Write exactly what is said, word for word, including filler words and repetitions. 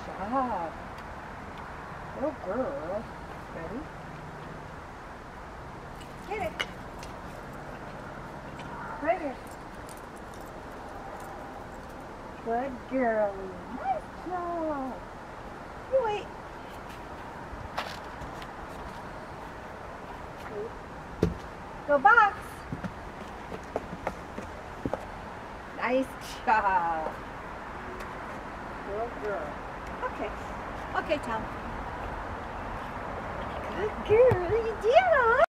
job. Good girl. Ready? Get it. Right here. Good girl. Nice job. You wait. Go box. Nice job. Good girl. Okay. Okay, Tom. Good girl. You did it.